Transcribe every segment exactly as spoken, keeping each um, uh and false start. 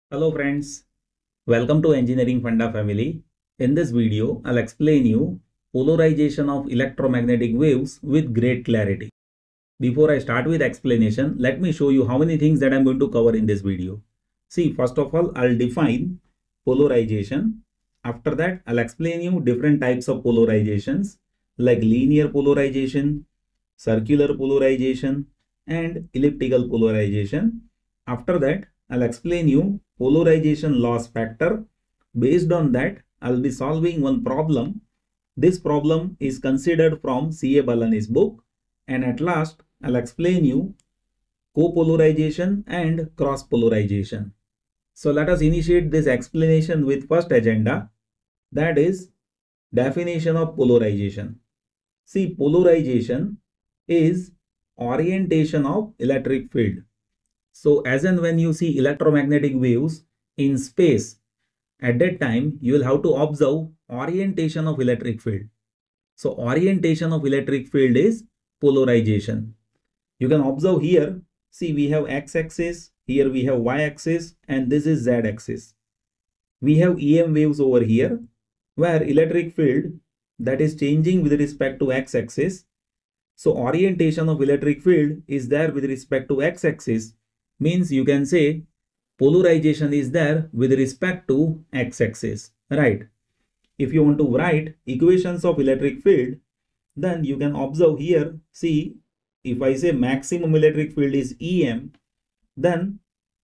Hello friends, welcome to Engineering Funda family. In this video, I'll explain you polarization of electromagnetic waves with great clarity. Before I start with explanation, let me show you how many things that I'm going to cover in this video. See, first of all, I'll define polarization. After that, I'll explain you different types of polarizations like linear polarization, circular polarization, and elliptical polarization. After that, I'll explain you polarization loss factor. Based on that, I'll be solving one problem. This problem is considered from C A Balani's book. And at last, I'll explain you co-polarization and cross-polarization. So let us initiate this explanation with first agenda, that is definition of polarization. See, polarization is orientation of electric field. So as and when you see electromagnetic waves in space, at that time you will have to observe orientation of electric field. So orientation of electric field is polarization. You can observe here, see we have x-axis, here we have y-axis, and this is z-axis. We have E M waves over here where electric field that is changing with respect to x-axis. So orientation of electric field is there with respect to x-axis, means you can say polarization is there with respect to x-axis, right? If you want to write equations of electric field, then you can observe here, see, if I say maximum electric field is E M, then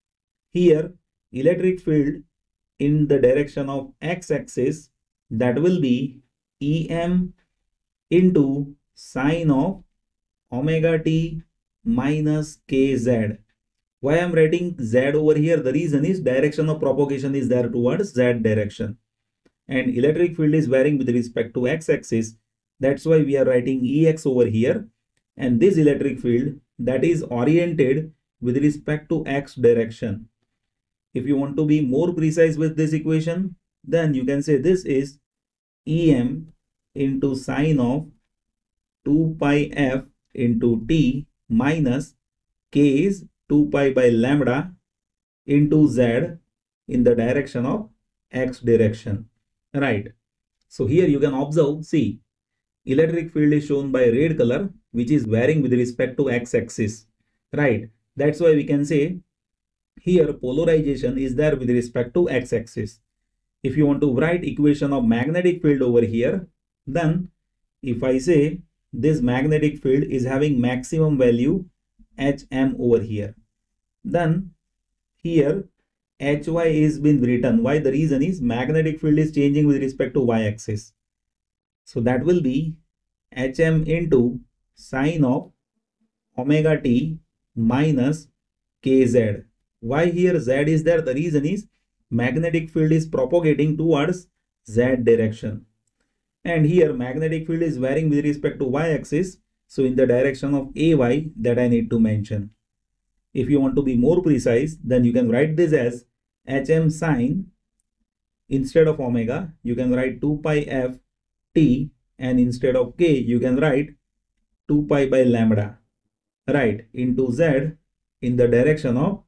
here electric field in the direction of x-axis, that will be E M into sine of omega t minus kz. Why I'm writing z over here? The reason is direction of propagation is there towards z direction. And electric field is varying with respect to x-axis. That's why we are writing Ex over here. And this electric field that is oriented with respect to x direction. If you want to be more precise with this equation, then you can say this is Em into sine of two pi f into t minus k is two pi by lambda into z in the direction of x direction, right? So here you can observe, see, electric field is shown by red color, which is varying with respect to x-axis, right? That's why we can say here polarization is there with respect to x-axis. If you want to write equation of magnetic field over here, then if I say this magnetic field is having maximum value H M over here, then here Hy is been written. Why? The reason is magnetic field is changing with respect to y-axis. So that will be Hm into sine of omega t minus kz. Why here z is there? The reason is magnetic field is propagating towards z direction. And here magnetic field is varying with respect to y-axis. So in the direction of Ay that I need to mention. If you want to be more precise, then you can write this as Hm sine, instead of omega, you can write two pi f t, and instead of k, you can write two pi by lambda, right, into z in the direction of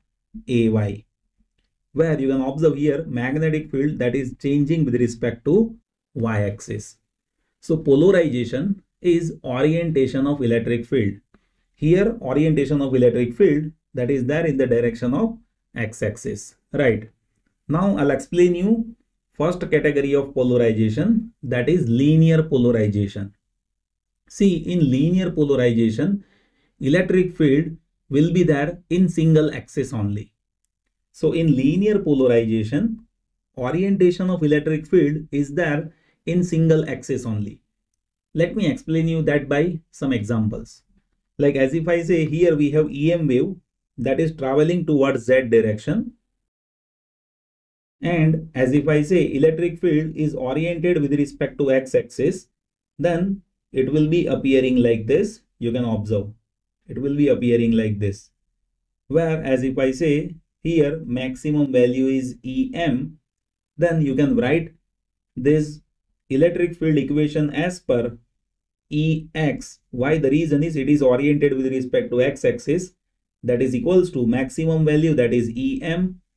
Ay, where you can observe here magnetic field that is changing with respect to y-axis. So polarization is orientation of electric field. Here orientation of electric field that is there in the direction of x-axis, right? Now I'll explain you first category of polarization, that is linear polarization. See, in linear polarization, electric field will be there in single axis only. So in linear polarization, orientation of electric field is there in single axis only. Let me explain you that by some examples. Like as if I say here we have E M wave that is traveling towards z direction. And as if I say electric field is oriented with respect to x-axis, then it will be appearing like this. You can observe. It will be appearing like this. Whereas if I say here maximum value is E M, then you can write this electric field equation as per Ex. Why? The reason is it is oriented with respect to x-axis, that is equals to maximum value, that is Em,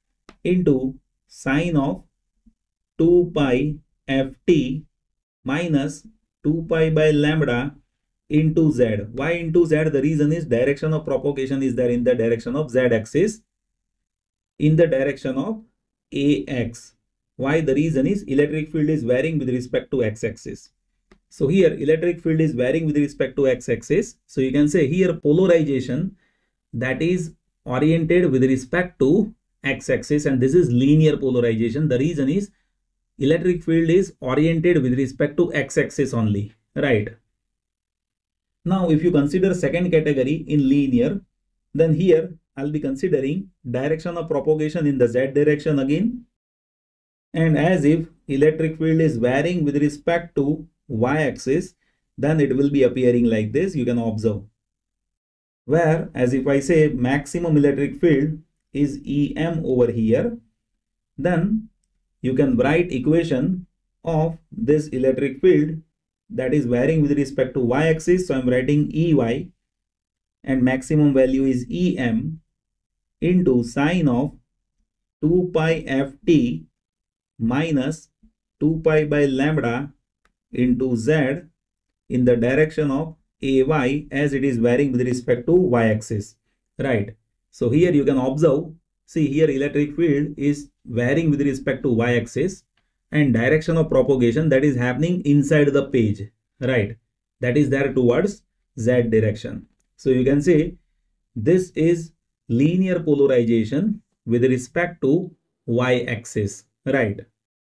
into sine of two pi ft minus two pi by lambda into z. Why into z? The reason is direction of propagation is there in the direction of z axis, in the direction of ax. Why? The reason is electric field is varying with respect to x-axis. So here electric field is varying with respect to x-axis. So you can say here polarization that is oriented with respect to x-axis, and this is linear polarization. The reason is electric field is oriented with respect to x-axis only, right? Now if you consider second category in linear, then here I'll be considering direction of propagation in the z direction again. And as if electric field is varying with respect to y-axis, then it will be appearing like this. You can observe. Where as if I say maximum electric field is E M over here, then you can write equation of this electric field that is varying with respect to y-axis. So I'm writing E Y, and maximum value is E M into sine of two pi ft minus two pi by lambda into z in the direction of ay, as it is varying with respect to y-axis, right? So here you can observe, see here electric field is varying with respect to y-axis, and direction of propagation that is happening inside the page, right? That is there towards z direction. So you can say this is linear polarization with respect to y-axis, right?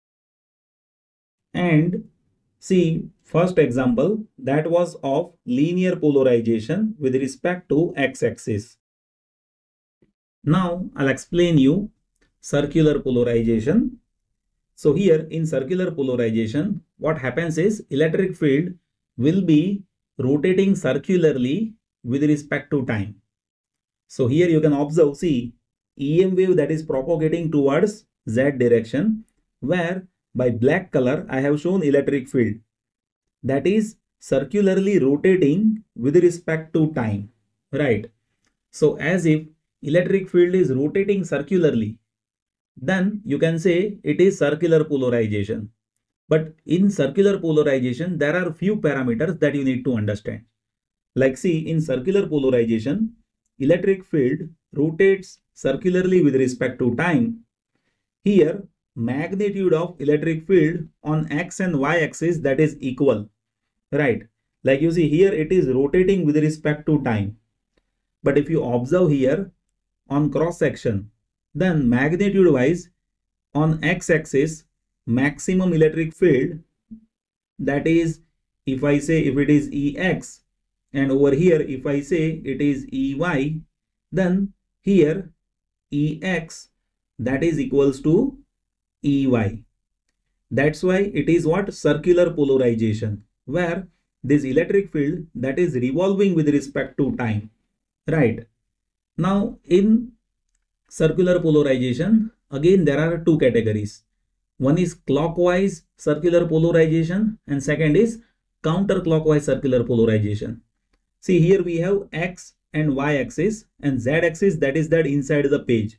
And see, first example that was of linear polarization with respect to x-axis. Now I'll explain you circular polarization. So here in circular polarization, what happens is electric field will be rotating circularly with respect to time. So here you can observe, see E M wave that is propagating towards z direction, where by black color I have shown electric field that is circularly rotating with respect to time, right? So as if electric field is rotating circularly, then you can say it is circular polarization. But in circular polarization, there are few parameters that you need to understand. Like see, in circular polarization, electric field rotates circularly with respect to time. Here, magnitude of electric field on x and y axis that is equal, right? Like you see here, it is rotating with respect to time. But if you observe here on cross section, then magnitude wise on x axis, maximum electric field, that is if I say if it is Ex, and over here if I say it is Ey, then here Ex that is equals to Ey. That's why it is what? Circular polarization, where this electric field that is revolving with respect to time, right? Now in circular polarization, again there are two categories. One is clockwise circular polarization and second is counterclockwise circular polarization. See here we have x and y axis and z axis, that is that inside the page,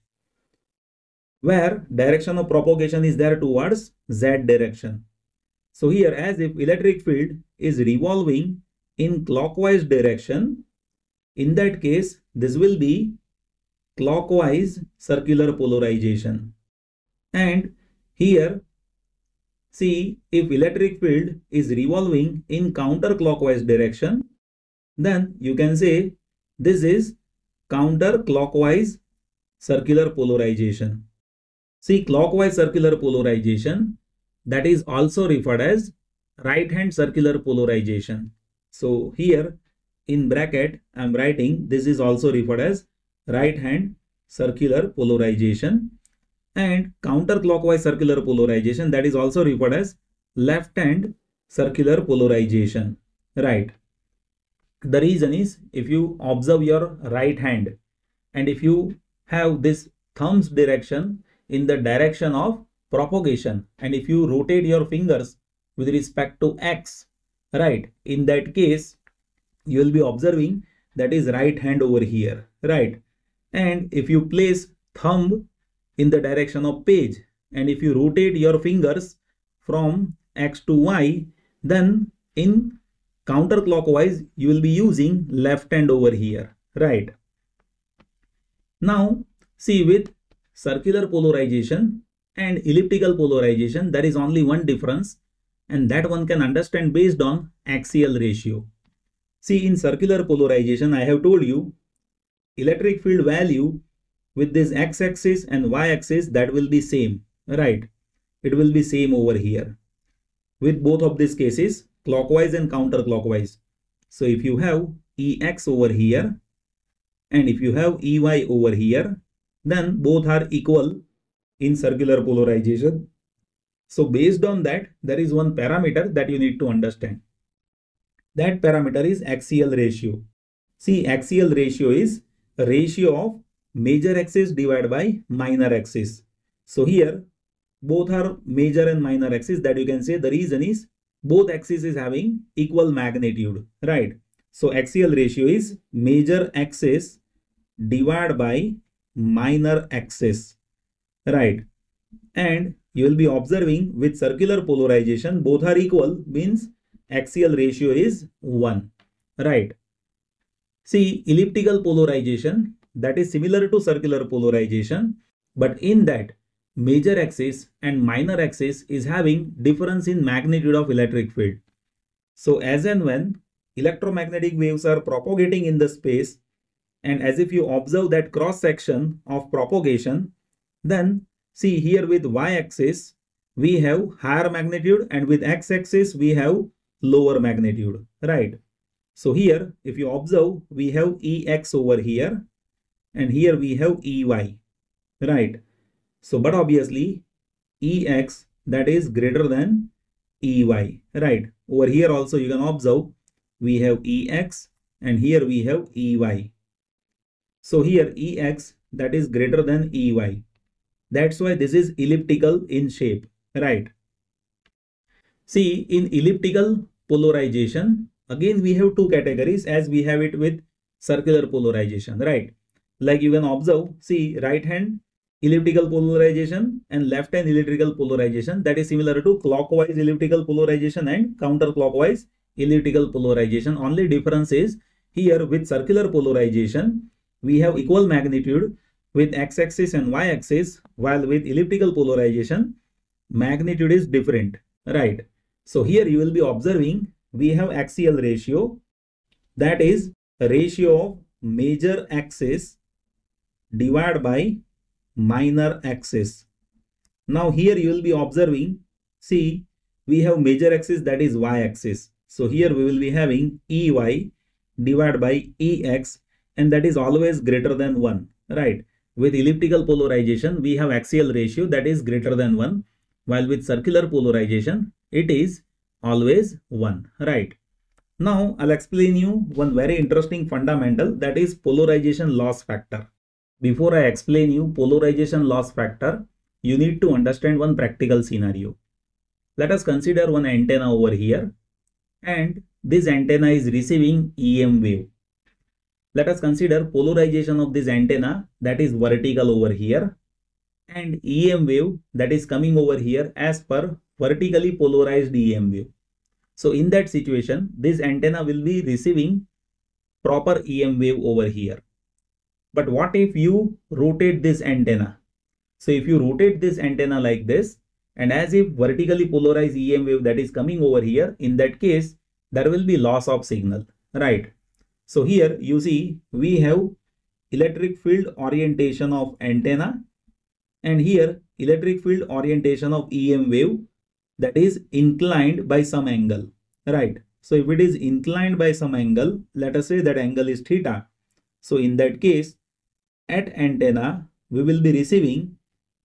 where direction of propagation is there towards z direction. So here as if electric field is revolving in clockwise direction, in that case this will be clockwise circular polarization. And here see, if electric field is revolving in counterclockwise direction, then you can say this is counterclockwise circular polarization. See, clockwise circular polarization, that is also referred as right hand circular polarization. So here in bracket I am writing this is also referred as right hand circular polarization. And counterclockwise circular polarization, that is also referred as left hand circular polarization, right? The reason is if you observe your right hand and if you have this thumb's direction in the direction of propagation, and if you rotate your fingers with respect to x, right, in that case you will be observing that is right hand over here, right? And if you place thumb in the direction of page, and if you rotate your fingers from X to Y, then in counterclockwise you will be using left hand over here, right? Now see, with circular polarization and elliptical polarization, there is only one difference, and that one can understand based on axial ratio. See, in circular polarization, I have told you electric field value with this x-axis and y-axis, that will be same, right? It will be same over here with both of these cases, clockwise and counterclockwise. So if you have Ex over here and if you have Ey over here, then both are equal in circular polarization. So based on that, there is one parameter that you need to understand. That parameter is axial ratio. See, axial ratio is a ratio of major axis divided by minor axis. So here both are major and minor axis, that you can say the reason is both axis is having equal magnitude, right? So axial ratio is major axis divided by minor axis, right? And you will be observing with circular polarization both are equal, means axial ratio is one, right? See, elliptical polarization, that is similar to circular polarization, but in that major axis and minor axis is having difference in magnitude of electric field. So as and when electromagnetic waves are propagating in the space, and as if you observe that cross section of propagation, then see here with y-axis we have higher magnitude and with x-axis we have lower magnitude, right? So here if you observe, we have Ex over here and here we have Ey, right? So but obviously Ex, that is greater than Ey, right? Over here also you can observe we have Ex and here we have Ey. So here Ex, that is greater than Ey. That's why this is elliptical in shape, right? See, in elliptical polarization, again we have two categories as we have it with circular polarization, right? Like you can observe, see, right hand elliptical polarization and left hand elliptical polarization, that is similar to clockwise elliptical polarization and counterclockwise elliptical polarization. Only difference is here with circular polarization we have equal magnitude with x-axis and y-axis, while with elliptical polarization magnitude is different, right? So here you will be observing we have axial ratio, that is a ratio of major axis divided by minor axis. Now here you will be observing, see, we have major axis, that is y-axis. So here we will be having Ey divided by Ex, and that is always greater than one, right? With elliptical polarization we have axial ratio that is greater than one, while with circular polarization it is always one, right? Now I'll explain you one very interesting fundamental, that is polarization loss factor. Before I explain you polarization loss factor, you need to understand one practical scenario. Let us consider one antenna over here, and this antenna is receiving E M wave. Let us consider polarization of this antenna, that is vertical over here, and E M wave that is coming over here as per vertically polarized E M wave. So in that situation, this antenna will be receiving proper E M wave over here. But what if you rotate this antenna? So if you rotate this antenna like this, and as if vertically polarized E M wave that is coming over here, in that case there will be loss of signal, right? So here you see we have electric field orientation of antenna, and here electric field orientation of E M wave that is inclined by some angle, right? So if it is inclined by some angle, let us say that angle is theta. So in that case, at antenna we will be receiving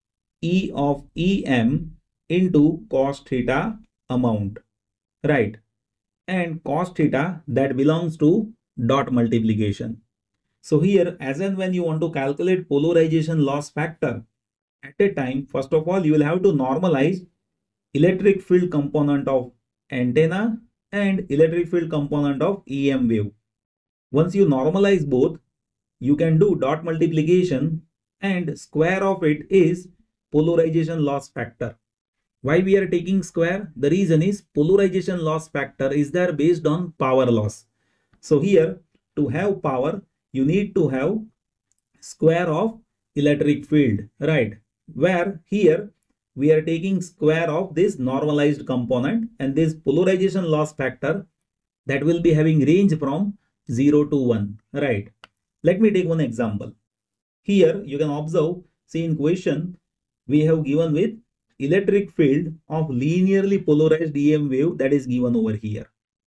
E of E M into cos theta amount, right? And cos theta that belongs to dot multiplication. So here, as and when you want to calculate polarization loss factor, at a time, first of all, you will have to normalize electric field component of antenna and electric field component of E M wave. Once you normalize both, you can do dot multiplication and square of it is polarization loss factor. Why we are taking square? The reason is polarization loss factor is there based on power loss. So here to have power, you need to have square of electric field, right? Where here we are taking square of this normalized component, and this polarization loss factor that will be having range from zero to one, right? Let me take one example. Here you can observe, see in question, we have given with electric field of linearly polarized E M wave that is given over here.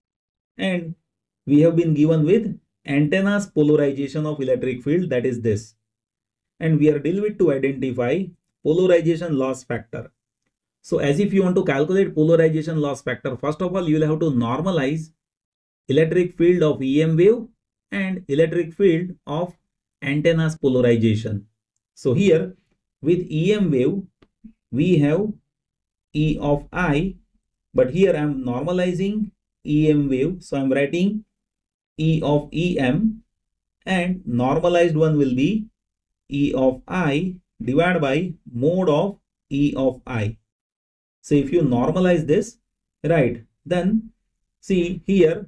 And we have been given with antenna's polarization of electric field, that is this. And we are dealing with to identify polarization loss factor. So as if you want to calculate polarization loss factor, first of all, you will have to normalize electric field of E M wave and electric field of antenna's polarization. So here with E M wave, we have E of I, but here I am normalizing E M wave. So I am writing E of E M, and normalized one will be E of I divided by mode of E of I. So if you normalize this, right, then see here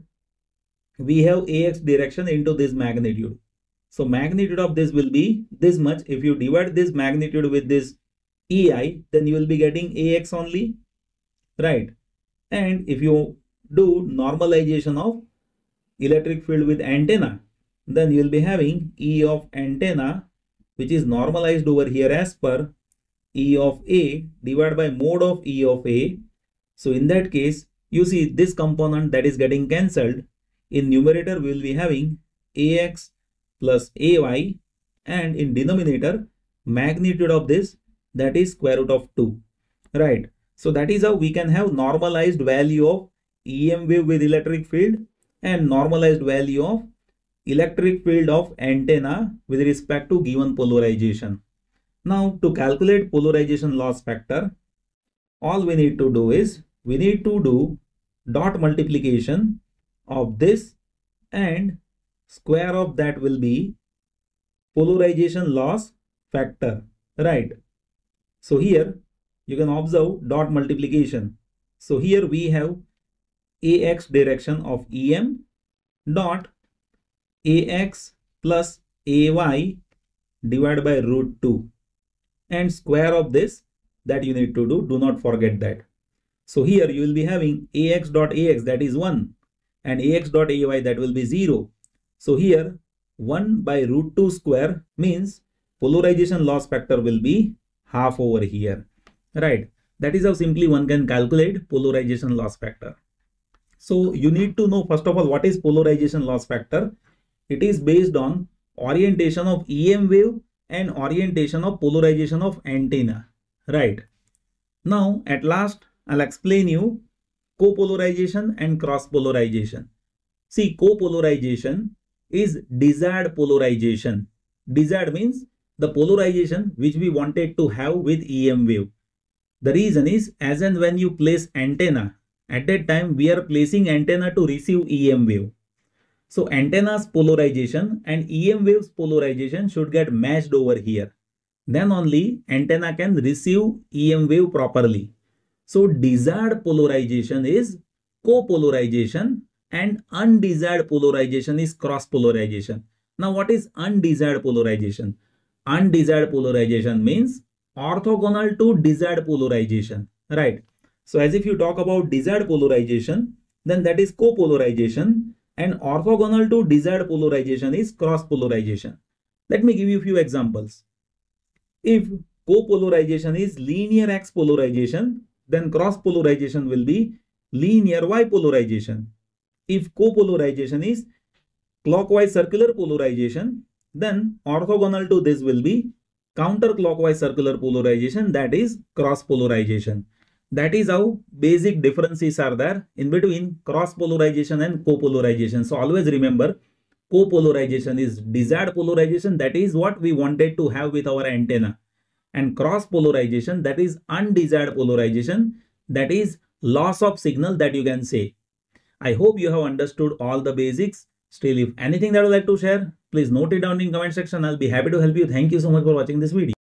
we have A X direction into this magnitude. So magnitude of this will be this much. If you divide this magnitude with this E I, then you will be getting A X only, right? And if you do normalization of electric field with antenna, then you will be having E of antenna, which is normalized over here as per E of A divided by mode of E of A. So in that case, you see this component that is getting cancelled. In numerator, we will be having A X plus A Y, and in denominator, magnitude of this, that is square root of two, right? So that is how we can have normalized value of E M wave with electric field and normalized value of electric field of antenna with respect to given polarization. Now to calculate polarization loss factor, all we need to do is we need to do dot multiplication of this, and square of that will be polarization loss factor, right? So here you can observe dot multiplication. So here we have A X direction of E M dot A X plus A Y divided by root two, and square of this that you need to do. Do not forget that. So here you will be having A X dot A X, that is one, and A X dot A Y, that will be zero. So here one by root two square means polarization loss factor will be half over here, right? That is how simply one can calculate polarization loss factor. So you need to know first of all what is polarization loss factor. It is based on orientation of E M wave and orientation of polarization of antenna, right? Now at last I'll explain you co-polarization and cross-polarization. See, co-polarization is desired polarization. Desired means the polarization which we wanted to have with E M wave. The reason is, as and when you place antenna, at that time we are placing antenna to receive E M wave. So antenna's polarization and E M wave's polarization should get matched over here. Then only antenna can receive E M wave properly. So desired polarization is co-polarization and undesired polarization is cross-polarization. Now what is undesired polarization? Undesired polarization means orthogonal to desired polarization, right? So as if you talk about desired polarization, then that is co-polarization, and orthogonal to desired polarization is cross-polarization. Let me give you a few examples. If co-polarization is linear X polarization, then cross-polarization will be linear Y polarization. If co-polarization is clockwise circular polarization, then orthogonal to this will be counterclockwise circular polarization, that is cross-polarization. That is how basic differences are there in between cross-polarization and co-polarization. So always remember, co-polarization is desired polarization, that is what we wanted to have with our antenna. And cross-polarization, that is undesired polarization, that is loss of signal that you can say. I hope you have understood all the basics. Still, if anything that you would like to share, please note it down in comment section. I'll be happy to help you. Thank you so much for watching this video.